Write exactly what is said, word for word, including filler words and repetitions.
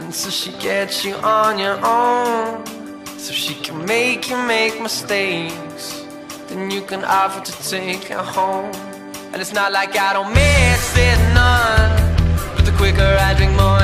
so she gets you on your own, so she can make you make mistakes. Then you can offer to take her home. And it's not like I don't miss it none, but the quicker I drink more